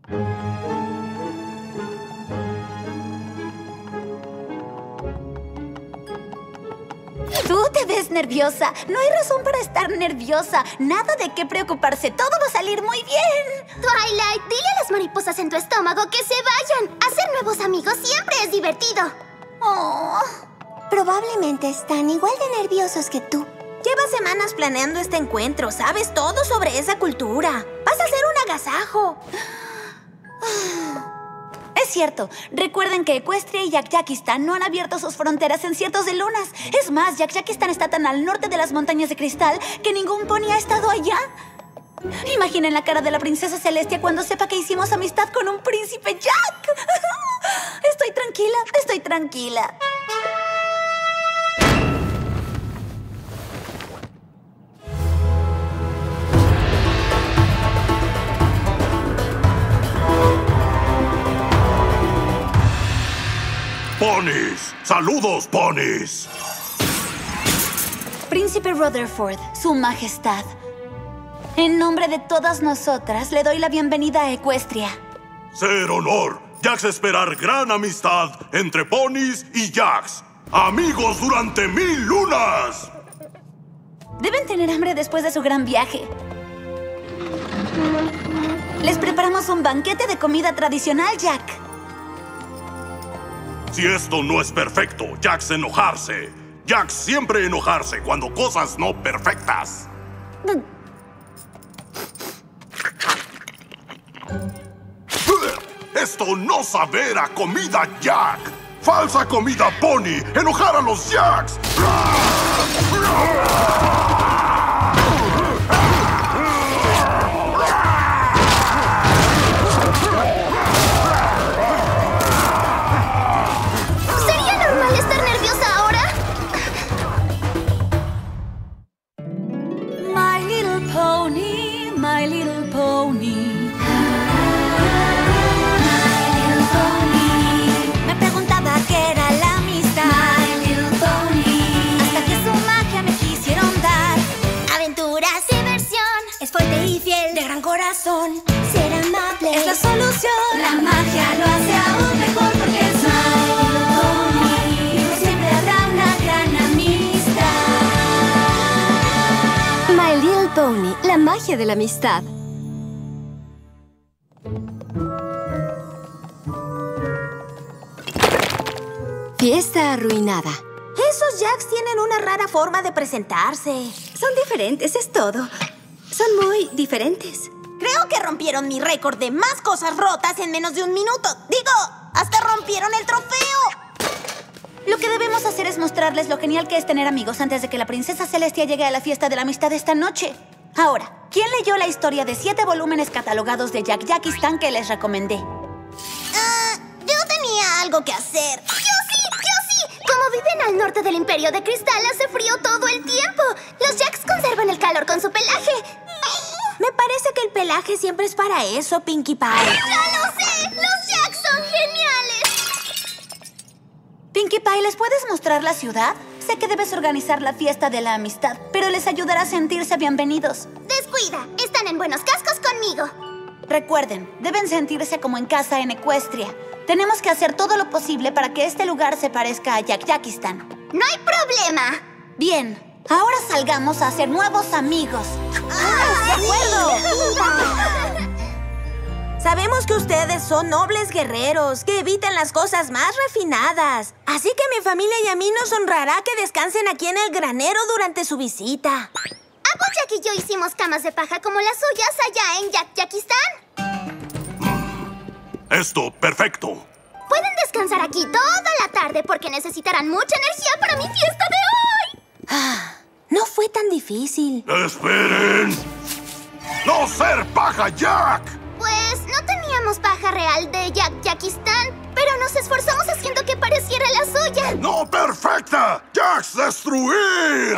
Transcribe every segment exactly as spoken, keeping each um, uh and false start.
Tú te ves nerviosa. No hay razón para estar nerviosa. Nada de qué preocuparse. Todo va a salir muy bien. Twilight, dile a las mariposas en tu estómago que se vayan. Hacer nuevos amigos siempre es divertido. Oh. Probablemente están igual de nerviosos que tú. Llevas semanas planeando este encuentro. Sabes todo sobre esa cultura. Vas a hacer un agasajo. Es cierto. Recuerden que Equestria yYak-Yakistan no han abierto sus fronteras en ciertos de lunas. Es más,Yak-Yakistan está tan al norte de las montañas de cristal que ningún pony ha estado allá. Imaginen la cara de la princesa Celestia cuando sepa que hicimos amistad con un príncipe Jack. Estoy tranquila, estoy tranquila. ¡Ponis! ¡Saludos, ponis! Príncipe Rutherford, su majestad. En nombre de todas nosotras, le doy la bienvenida a Equestria. Ser honor. Jax esperar gran amistad entre ponis y Jax. Amigos durante mil lunas. Deben tener hambre después de su gran viaje. Les preparamos un banquete de comida tradicional, Jack. Si esto no es perfecto, Jax enojarse. Jax siempre enojarse cuando cosas no perfectas. Esto no saber a comida Jack. Falsa comida pony. Enojar a los Jacks. My little pony. Me preguntaba qué era la amistad. My little pony. Hasta que su magia me quisieron dar. Aventuras, diversión. Es fuerte y fiel, de gran corazón. Ser amable es la solución. La magia lo hace aún mejor porque es My little pony. Siempre habrá una gran amistad. My Little Pony, la magia de la amistad. Fiesta arruinada. Esos Jacks tienen una rara forma de presentarse. Son diferentes, es todo. Son muy diferentes. Creo que rompieron mi récord de más cosas rotas en menos de un minuto. Digo, hasta rompieron el trofeo. Lo que debemos hacer es mostrarles lo genial que es tener amigos antes de que la princesa Celestia llegue a la fiesta de la amistad esta noche. Ahora, ¿quién leyó la historia de siete volúmenes catalogados deYak-Yakistan que les recomendé? Uh, yo tenía algo que hacer. ¡Yo sí! ¡Yo sí! Como viven al norte del Imperio de Cristal, hace frío todo el tiempo. Los Jacks conservan el calor con su pelaje. Me parece que el pelaje siempre es para eso, Pinkie Pie. ¡Ya lo sé! ¡Los Jacks son geniales! Pinkie Pie, ¿les puedes mostrar la ciudad? Sé que debes organizar la fiesta de la amistad, pero les ayudará a sentirse bienvenidos. Descuida, están en buenos cascos conmigo. Recuerden, deben sentirse como en casa en Equestria. Tenemos que hacer todo lo posible para que este lugar se parezca aYak-Yakistan. ¡No hay problema! Bien, ahora salgamos a hacer nuevos amigos. ¡Ah, de acuerdo! Sabemos que ustedes son nobles guerreros, que evitan las cosas más refinadas. Así que mi familia y a mí nos honrará que descansen aquí en el granero durante su visita. Applejack y yo hicimos camas de paja como las suyas allá enYak-Yakistan. Esto, perfecto. Pueden descansar aquí toda la tarde porque necesitarán mucha energía para mi fiesta de hoy. Ah, no fue tan difícil. ¡Esperen! ¡No ser paja Jack! Pues no teníamos paja real deYak-Yakistan, pero nos esforzamos haciendo que pareciera la suya. ¡No perfecta! ¡Jax destruir!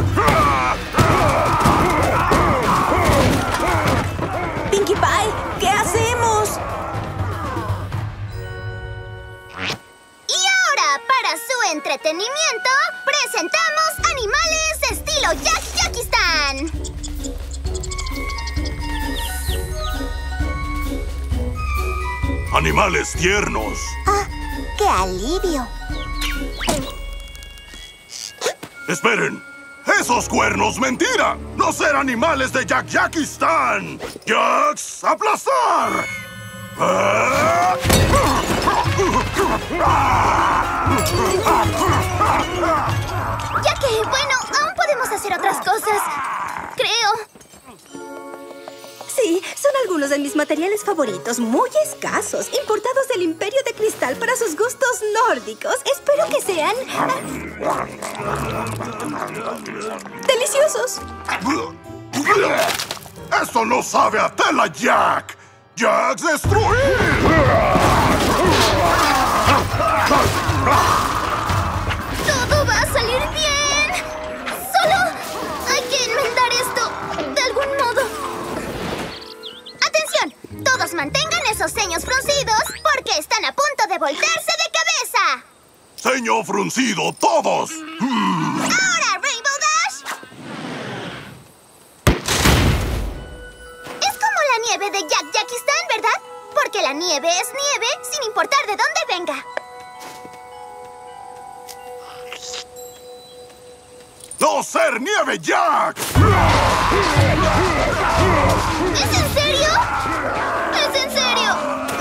Pinkie Pie, ¿qué hacemos? Y ahora, para su entretenimiento, presentamos animales estiloYak-Yakistan. Animales tiernos. ¡Ah! ¡Qué alivio! Esperen. ¡Esos cuernos, mentira! ¡No ser animales de Jack-Jackistan! ¡Jax, aplastar! ¡Ah! Ya que, bueno, aún podemos hacer otras cosas. Creo. Sí, son algunos de mis materiales favoritos, muy escasos, importados del Imperio de Cristal para sus gustos nórdicos. Espero que sean... ¡deliciosos! ¡Esto no sabe a tela, Jack! ¡Jax, destruir! ¡Todo va a salir bien! ¡Solo hay que enmendar esto de algún modo! ¡Atención! Todos mantengan esos ceños fruncidos porque están a punto de voltearse de cabeza. ¡Ceño fruncido, todos! ¡Ahora, Rainbow Dash! Es como la nieve de Jack-Jackistan, ¿verdad? Porque la nieve es nieve sin importar de dónde venga. ¡No ser nieve, Jack! ¿Es en serio? ¿Es en serio?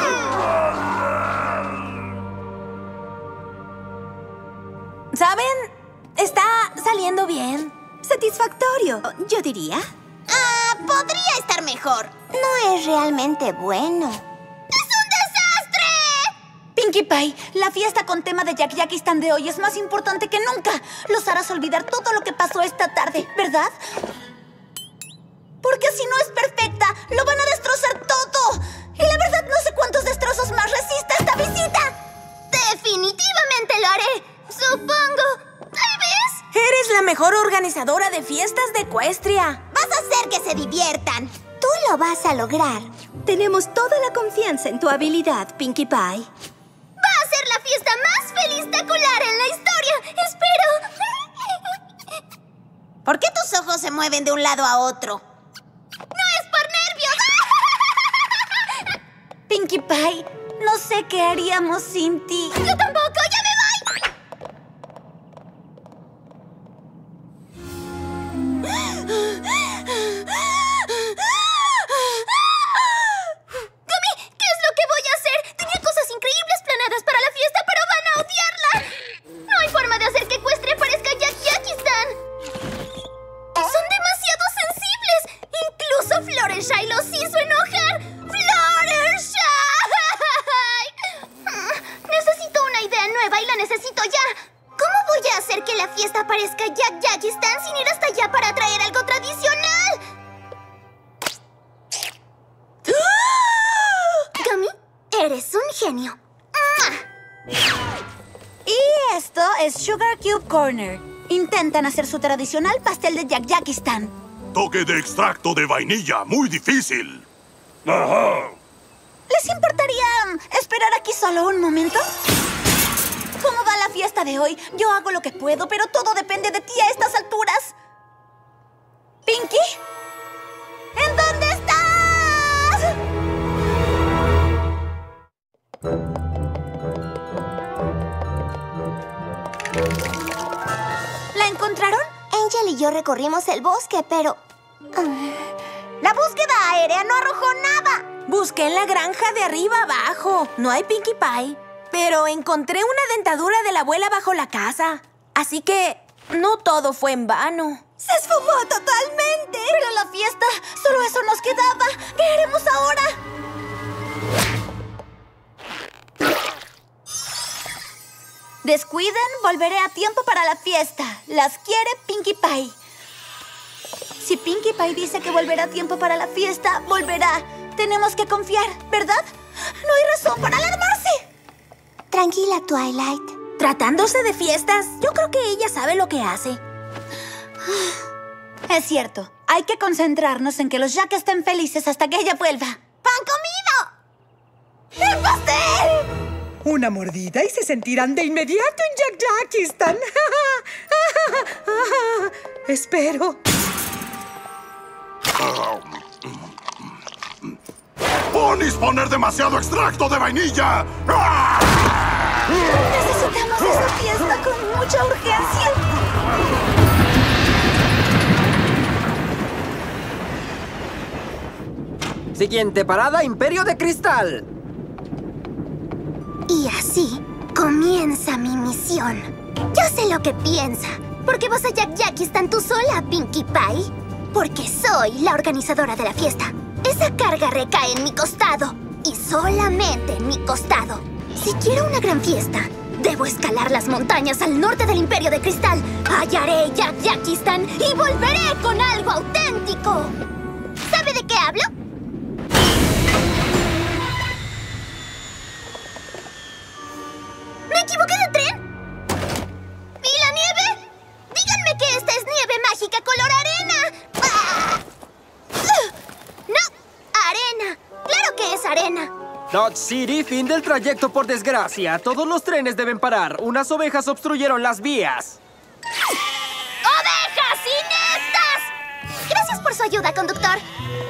¿Saben? Está saliendo bien. Satisfactorio, yo diría. Ah, podría estar mejor. No es realmente bueno. ¡Es un desastre! Pinkie Pie, la fiesta con tema de Jack-Jackistan de hoy es más importante que nunca. Los harás olvidar todo lo que pasó esta tarde, ¿verdad? Porque si no es perfecta, lo van a destrozar todo. Y la verdad no sé cuántos destrozos más resiste esta visita. Definitivamente lo haré. Supongo. Tal vez. Eres la mejor organizadora de fiestas de Equestria. Vas a hacer que se diviertan. Tú lo vas a lograr. Tenemos toda la confianza en tu habilidad, Pinkie Pie. Va a ser la fiesta más feliz-tacular en la historia. Espero. ¿Por qué tus ojos se mueven de un lado a otro? ¡No es por nervios! Pinkie Pie, no sé qué haríamos sin ti. ¡Yo tampoco! ¡Ya me voy! Gummy, ¿qué es lo que voy a hacer? Tenía cosas increíbles planeadas para la fiesta, pero van a odiarla. No hay forma de hacer que Equestria parezca Jack-Jackistan. Son demasiado sensibles. Incluso Fluttershy los hizo enojar. ¡Fluttershy! Necesito una idea nueva y la necesito ya. ¿Cómo voy a hacer que la fiesta parezca Jack-Jackistan sin ir hasta allá para traer algo tradicional? Gummy, eres un genio. Y esto es Sugar Cube Corner. Intentan hacer su tradicional pastel de Jack-Jackistan. Toque de extracto de vainilla, muy difícil. Ajá. ¿Les importaría um, esperar aquí solo un momento? ¿Cómo va la fiesta de hoy? Yo hago lo que puedo, pero todo depende de ti a estas alturas. ¿Pinkie? ¿En dónde estás? ¿La encontraron? Angel y yo recorrimos el bosque, pero... La búsqueda aérea no arrojó nada. Busqué en la granja de arriba abajo. No hay Pinkie Pie. Pero encontré una dentadura de la abuela bajo la casa. Así que no todo fue en vano. ¡Se esfumó totalmente! Pero la fiesta, solo eso nos quedaba. ¿Qué haremos ahora? Descuiden, volveré a tiempo para la fiesta. Las quiere Pinkie Pie. Si Pinkie Pie dice que volverá a tiempo para la fiesta, volverá. Tenemos que confiar, ¿verdad? No hay razón para alarmarse. Tranquila, Twilight. Tratándose de fiestas, yo creo que ella sabe lo que hace. Es cierto. Hay que concentrarnos en que los Jack estén felices hasta que ella vuelva. ¡Pan comido! ¡El pastel! Una mordida y se sentirán de inmediato en Jack-Jackistan. Espero. ¡Ponis poner demasiado extracto de vainilla! ¡Ah! Necesitamos esa fiesta con mucha urgencia. Siguiente parada, Imperio de Cristal. Y así comienza mi misión. Yo sé lo que piensa. ¿Por qué vas a Jack-Jackistan tú sola, Pinkie Pie? Porque soy la organizadora de la fiesta. Esa carga recae en mi costado. Y solamente en mi costado. Si quiero una gran fiesta, debo escalar las montañas al norte del Imperio de Cristal. Hallaré Jack-Jackistan y volveré con algo auténtico. ¿Sabe de qué hablo? ¿Me equivoqué de tren? ¿Y la nieve? Díganme que esta es nieve mágica color arena. ¡Ah! ¡Ugh! No, arena. Claro que es arena. Dodge City, fin del trayecto por desgracia. Todos los trenes deben parar. Unas ovejas obstruyeron las vías. ¡Ovejas ineptas! Gracias por su ayuda, conductor.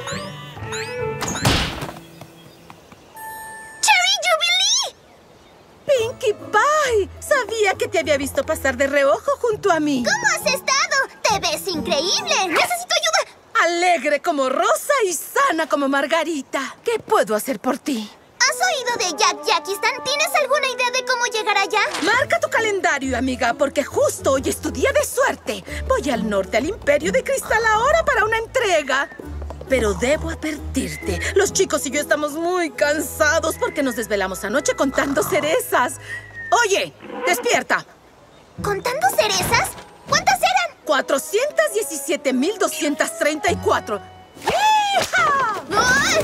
¡Cherry Jubilee! Pinkie Pie, sabía que te había visto pasar de reojo junto a mí. ¿Cómo has estado? ¡Te ves increíble! ¡Necesito ayuda! Alegre como Rosa y sana como Margarita. ¿Qué puedo hacer por ti? ¿Has oído de Jack-Jackistan? ¿Tienes alguna idea de cómo llegar allá? Marca tu calendario, amiga, porque justo hoy es tu día de suerte. Voy al norte, al Imperio de Cristal ahora para una entrega. Pero debo advertirte, los chicos y yo estamos muy cansados porque nos desvelamos anoche contando cerezas. Oye, despierta. ¿Contando cerezas? ¿Cuántas eran? cuatrocientos diecisiete mil doscientos treinta y cuatro. ¡Hija! ¡Ay!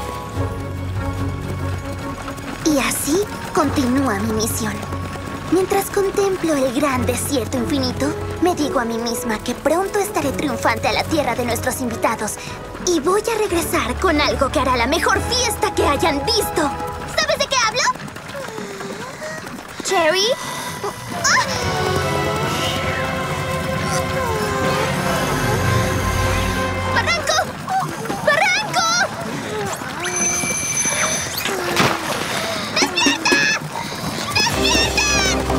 Y así continúa mi misión. Mientras contemplo el gran desierto infinito, me digo a mí misma que pronto estaré triunfante a la tierra de nuestros invitados. Y voy a regresar con algo que hará la mejor fiesta que hayan visto. ¿Sabes de qué hablo? ¿Cherry? ¡Ah! ¡Barranco! ¡Barranco! ¡Despierta! ¡Despierten!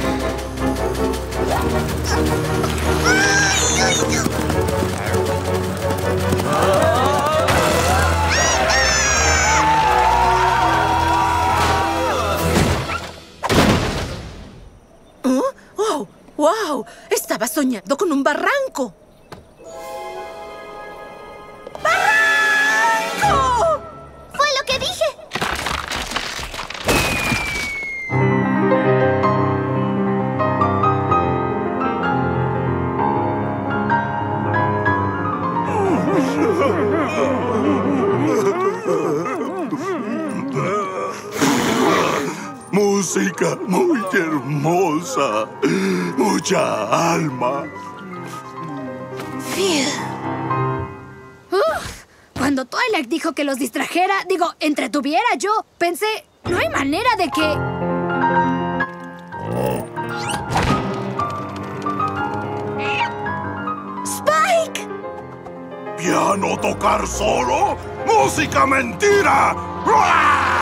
¡Ay, ay, ay! ¿Oh? ¡Oh! ¡Wow! Estaba soñando con un barranco. ¡Barranco! ¡Fue lo que dije! Música muy hermosa, mucha alma. Uf, cuando Twilight dijo que los distrajera, digo, entretuviera yo, pensé, no hay manera de que... ¡Spike! ¿Piano tocar solo? ¡Música mentira! ¡Ruah!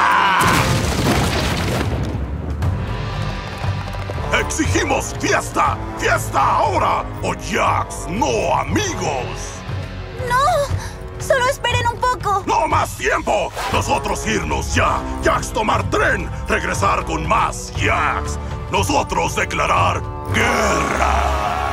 ¡Exigimos fiesta! ¡Fiesta ahora! ¡O Jax, no amigos! ¡No! ¡Solo esperen un poco! ¡No más tiempo! ¡Nosotros irnos ya! ¡Jax tomar tren! ¡Regresar con más Jax! ¡Nosotros declarar guerra!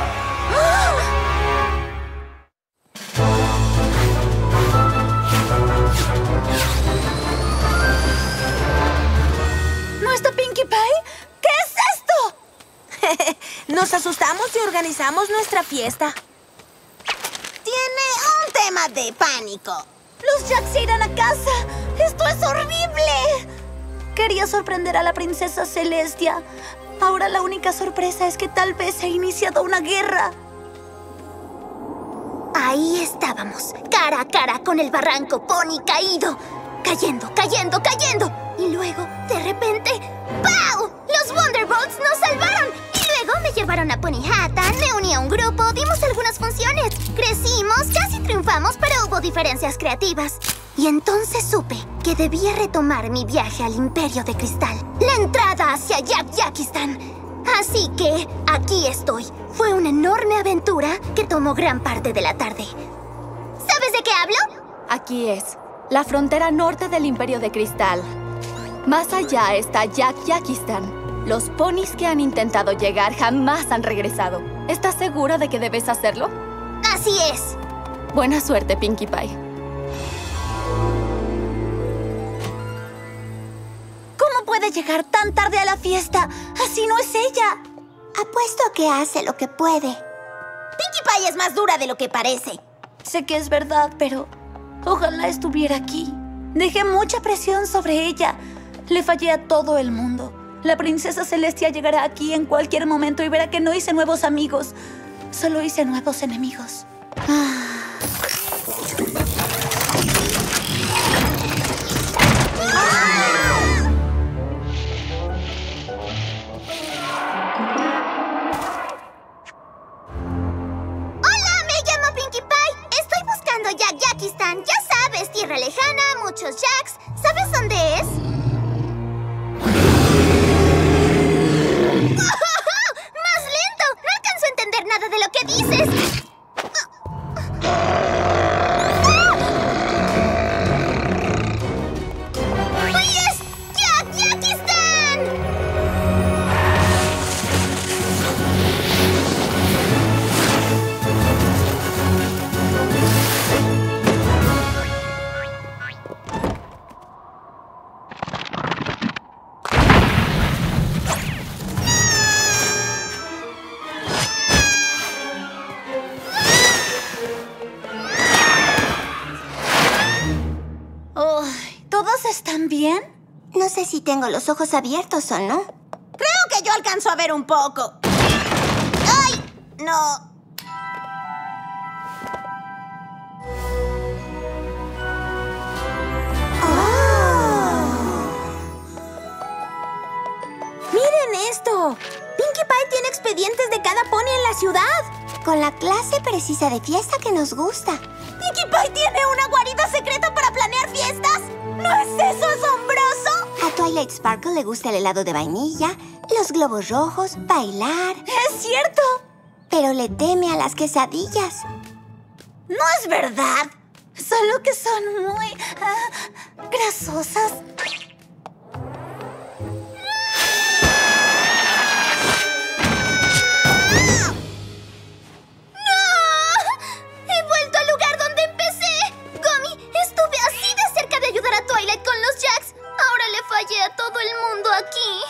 ¿No está Pinkie Pie? ¿Qué es esto? Nos asustamos y organizamos nuestra fiesta. Tiene un tema de pánico. ¡Los Jacks se irán a casa! ¡Esto es horrible! Quería sorprender a la princesa Celestia. Ahora la única sorpresa es que tal vez se ha iniciado una guerra. Ahí estábamos, cara a cara con el barranco Pony caído. Cayendo, cayendo, cayendo. Y luego, de repente, ¡pau! ¡Los Wonderbolts nos salvaron! Y luego me llevaron a Pony Hattan, me uní a un grupo, dimos algunas funciones. Crecimos, casi triunfamos, pero hubo hubo diferencias creativas. Y entonces supe que debía retomar mi viaje al Imperio de Cristal. La entrada hacia Yak-Yakistan. Así que aquí estoy. Fue una enorme aventura que tomó gran parte de la tarde. ¿Sabes de qué hablo? Aquí es, la frontera norte del Imperio de Cristal. Más allá está Yak-Yakistan. Los ponis que han intentado llegar jamás han regresado. ¿Estás seguro de que debes hacerlo? Así es. Buena suerte, Pinkie Pie. ¿Cómo puede llegar tan tarde a la fiesta? Así no es ella. Apuesto que hace lo que puede. Pinkie Pie es más dura de lo que parece. Sé que es verdad, pero ojalá estuviera aquí. Dejé mucha presión sobre ella. Le fallé a todo el mundo. La princesa Celestia llegará aquí en cualquier momento y verá que no hice nuevos amigos. Solo hice nuevos enemigos. Ah. Yak-Yakistan, ya sabes, tierra lejana, muchos Jacks. ¿Sabes dónde es? ¡Más lento! No alcanzo a entender nada de lo que dices. ¡Ahí es! ¡Yak-Yakistan! ¿Están bien? No sé si tengo los ojos abiertos o no. Creo que yo alcanzo a ver un poco. ¡Ay! No. Oh. ¡Miren esto! Pinkie Pie tiene expedientes de cada pony en la ciudad. Con la clase precisa de fiesta que nos gusta. ¿Pinkie Pie tiene una guarida secreta para planear fiestas? ¿No es eso asombroso? A Twilight Sparkle le gusta el helado de vainilla, los globos rojos, bailar. ¡Es cierto! Pero le teme a las quesadillas. No es verdad. Solo que son muy uh, grasosas. A todo el mundo aquí.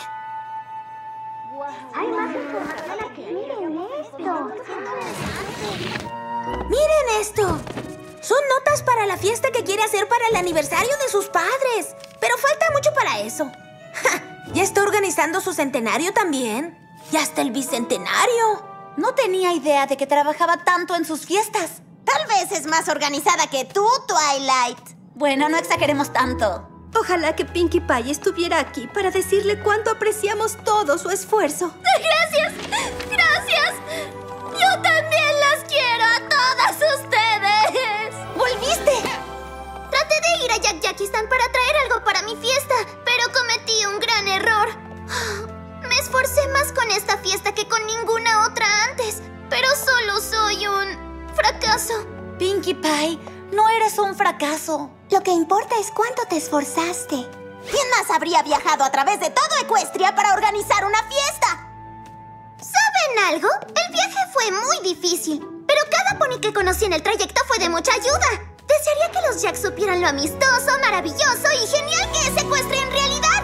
Hay más información aquí. Miren esto. Miren esto. Son notas para la fiesta que quiere hacer para el aniversario de sus padres. Pero falta mucho para eso. ¡Ja! Ya está organizando su centenario también. Y hasta el bicentenario. No tenía idea de que trabajaba tanto en sus fiestas. Tal vez es más organizada que tú, Twilight. Bueno, no exageremos tanto. Ojalá que Pinkie Pie estuviera aquí para decirle cuánto apreciamos todo su esfuerzo. ¡Gracias! ¡Gracias! ¡Yo también las quiero a todas ustedes! ¡Volviste! Traté de ir a Yak-Yakistan para traer algo para mi fiesta, pero cometí un gran error. Me esforcé más con esta fiesta que con ninguna otra antes, pero solo soy un fracaso. Pinkie Pie, no eres un fracaso. Lo que importa es cuánto te esforzaste. ¿Quién más habría viajado a través de todo Equestria para organizar una fiesta? ¿Saben algo? El viaje fue muy difícil, pero cada pony que conocí en el trayecto fue de mucha ayuda. Desearía que los Jacks supieran lo amistoso, maravilloso y genial que es Equestria en realidad.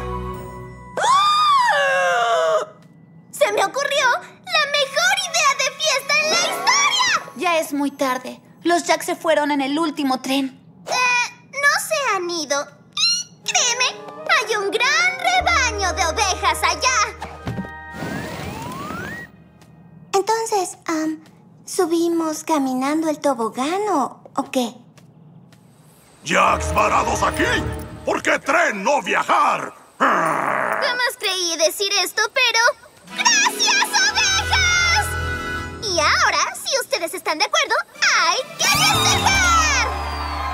¡Oh! ¡Se me ocurrió la mejor idea de fiesta en la historia! Ya es muy tarde. Los Jacks se fueron en el último tren. Eh, no se han ido. Y créeme, hay un gran rebaño de ovejas allá. Entonces, um, ¿subimos caminando el tobogán o, o qué? ¿Jacks varados aquí? ¿Por qué tren no viajar? Jamás creí decir esto, pero... ¡Gracias, ovejas! Y ahora, si ustedes están de acuerdo, hay que festejar.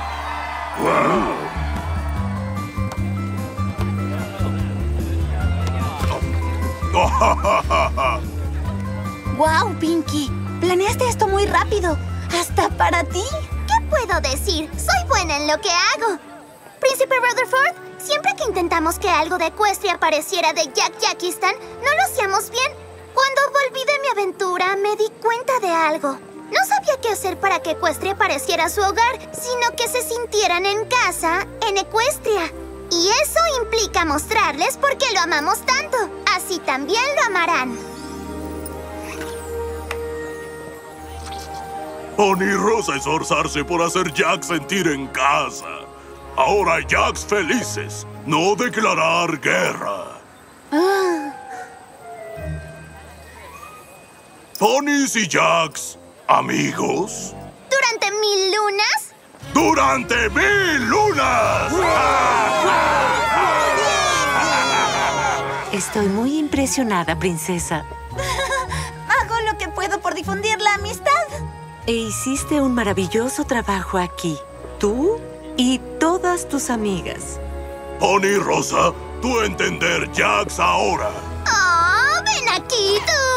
¡Wow, Pinky! Planeaste esto muy rápido. ¿Hasta para ti? ¿Qué puedo decir? Soy buena en lo que hago. Príncipe Rutherford, siempre que intentamos que algo de Equestria pareciera de Jack Jackistan, no lo hacíamos bien. Cuando volví de mi aventura, me di cuenta de algo. No sabía qué hacer para que Equestria pareciera su hogar, sino que se sintieran en casa en Equestria. Y eso implica mostrarles por qué lo amamos tanto. Así también lo amarán. Pony y Rosa esforzarse por hacer Jack sentir en casa. Ahora hay Jacks felices, no declarar guerra. Ah. Ponys y Jacks, amigos. ¿Durante mil lunas? ¡Durante mil lunas! Estoy muy impresionada, princesa. Hago lo que puedo por difundir la amistad. E hiciste un maravilloso trabajo aquí. Tú y todas tus amigas. Pony y Rosa, tú entender Jacks ahora. ¡Oh! ¡Ven aquí, tú!